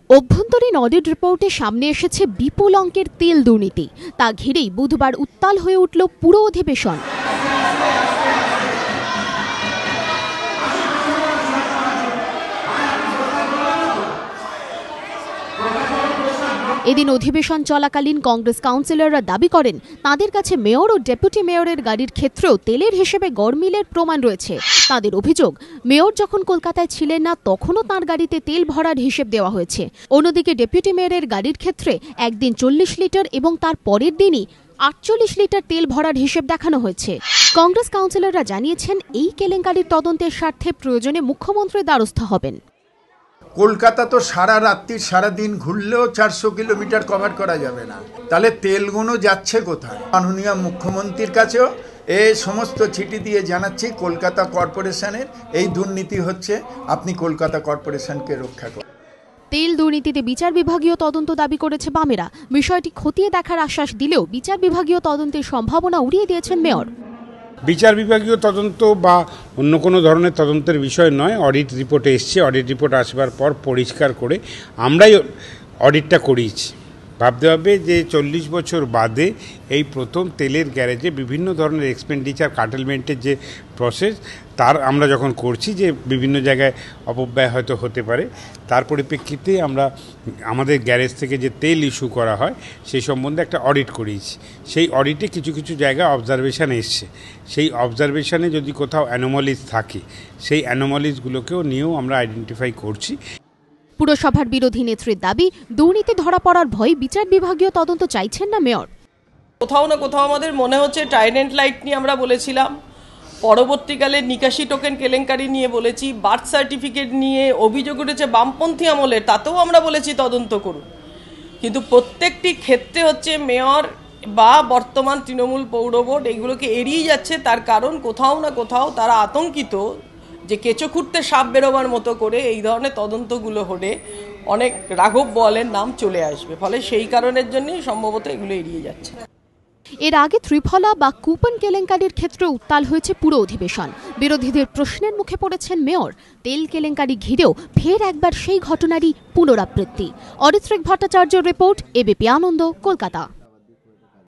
অভ্যন্তরীণ অডিট রিপোর্টে সামনে এসেছে বিপুল অঙ্কের তেল দুর্নীতি। তা ঘিরেই বুধবার উত্তাল হয়ে উঠল পুরো অধিবেশন। এদিন অধিবেশন চলাকালীন কংগ্রেস কাউন্সিলররা দাবি করেন তাদের কাছে মেয়র ও ডেপুটি মেয়রের গাড়ির ক্ষেত্রেও তেলের হিসেবে গড়মিলের প্রমাণ রয়েছে। তাদের অভিযোগ, মেয়র যখন কলকাতায় ছিলেন না তখনও তাঁর গাড়িতে তেল ভরার হিসেব দেওয়া হয়েছে। অন্যদিকে ডেপুটি মেয়রের গাড়ির ক্ষেত্রে একদিন 40 লিটার এবং তার পরের দিনই 48 লিটার তেল ভরার হিসেব দেখানো হয়েছে। কংগ্রেস কাউন্সিলররা জানিয়েছেন এই কেলেঙ্কারির তদন্তের স্বার্থে প্রয়োজনে মুখ্যমন্ত্রীর দ্বারস্থ হবেন। কলকাতা তো সারা রাত্রি সারাদিন ঘুরলেও 400 কিলোমিটার কভার করা যাবে না, তাহলে তেলগুলো যাচ্ছে কোথায়? মাননীয় মুখ্যমন্ত্রীর কাছেও এই সমস্ত চিঠি দিয়ে জানাচ্ছি, কলকাতা কর্পোরেশনের এই দুর্নীতি হচ্ছে, আপনি কলকাতা কর্পোরেশনকে রক্ষা করুন। তেল দুর্নীতিতে বিচার বিভাগীয় তদন্ত দাবি করেছে বামেরা। বিষয়টি খতিয়ে দেখার আশ্বাস দিলেও বিচার বিভাগীয় তদন্তের সম্ভাবনা উড়িয়ে দিয়েছেন মেয়র। বিচার বিভাগীয় তদন্ত বা অন্য কোনো ধরনের তদন্তের বিষয় নয়। অডিট রিপোর্টে এসছে, অডিট রিপোর্ট আসবার পর পরিষ্কার করে আমরাই অডিটটা করিয়েছি। ভাবতে হবে যে 40 বছর বাদে এই প্রথম তেলের গ্যারেজে বিভিন্ন ধরনের এক্সপেন্ডিচার কাটেলমেন্টের যে প্রসেস, তার আমরা যখন করছি যে বিভিন্ন জায়গায় অপব্যয় হয়তো হতে পারে, তার পরিপ্রেক্ষিতে আমরা আমাদের গ্যারেজ থেকে যে তেল ইস্যু করা হয় সেই সম্বন্ধে একটা অডিট করিয়েছি। সেই অডিটে কিছু কিছু জায়গায় অবজারভেশন এসছে। সেই অবজারভেশনে যদি কোথাও অ্যানোমালিজ থাকে, সেই অ্যানোমালিজগুলোকেও নিয়েও আমরা আইডেন্টিফাই করছি। পুরসভার বিরোধী নেত্রীর দাবি, দুর্নীতি ধরা পড়ার ভয়ে বিচার বিভাগীয় তদন্ত চাইছেন না মেয়র। কোথাও না কোথাও আমাদের মনে হচ্ছে ট্রাইডেন্ট লাইট নিয়ে আমরা বলেছিলাম, পরবর্তীকালে নিকাশি টোকেন কেলেঙ্কারি নিয়ে বলেছি, বার্থ সার্টিফিকেট নিয়ে অভিযোগ উঠেছে বামপন্থী আমলের, তাতেও আমরা বলেছি তদন্ত করুন। কিন্তু প্রত্যেকটি ক্ষেত্রে হচ্ছে মেয়র বা বর্তমান তৃণমূল পৌর বোর্ড এগুলোকে এড়িয়ে যাচ্ছে। তার কারণ কোথাও না কোথাও তারা আতঙ্কিত যে কেঁচো খুঁড়তে সাপ বেরোবার মতো করে এই ধরনের তদন্তগুলো হলে অনেক রাঘব বোয়ালের নাম চলে আসবে, ফলে সেই কারণের জন্যই সম্ভবত এগুলো এড়িয়ে যাচ্ছে। এর আগে ত্রিফলা বা কুপন কেলেঙ্কারির ক্ষেত্রে উত্তাল হয়েছে পুরো অধিবেশন। বিরোধীদের প্রশ্নের মুখে পড়েছেন মেয়র। তেল কেলেঙ্কারি ঘিরেও ফের একবার সেই ঘটনারই পুনরাবৃত্তি। অরিত্রিক ভট্টাচার্যের রিপোর্ট, এবিপি আনন্দ, কলকাতা।